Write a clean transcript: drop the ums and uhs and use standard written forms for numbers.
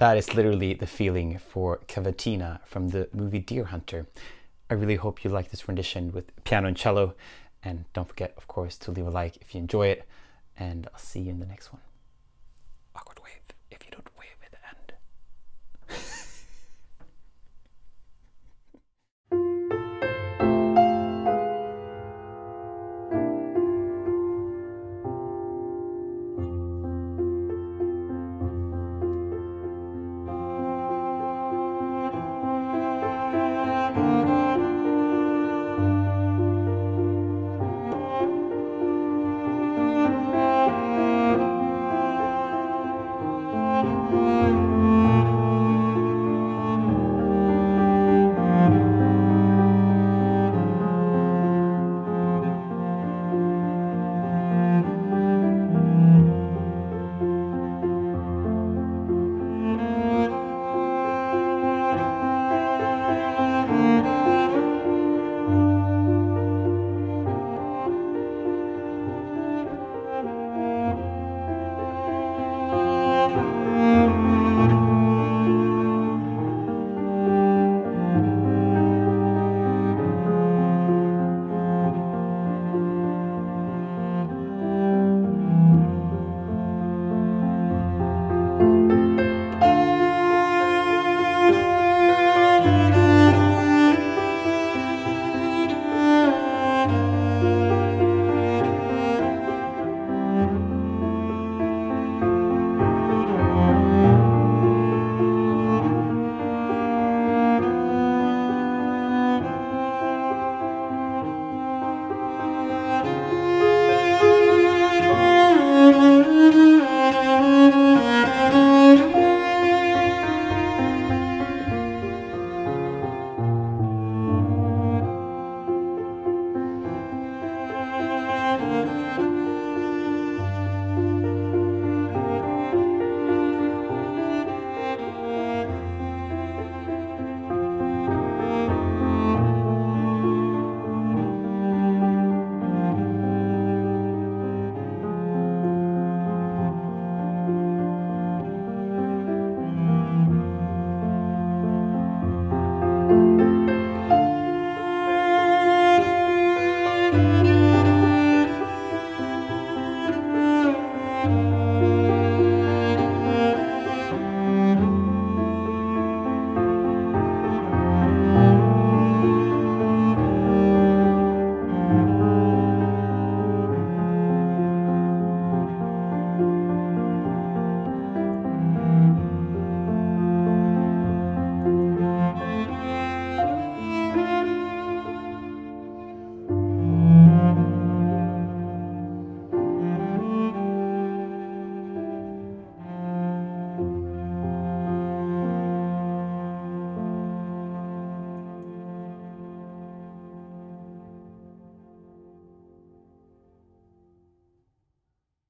that is literally the feeling for Cavatina from the movie Deer Hunter. I really hope you like this rendition with piano and cello, and don't forget, of course, to leave a like if you enjoy it, and I'll see you in the next one.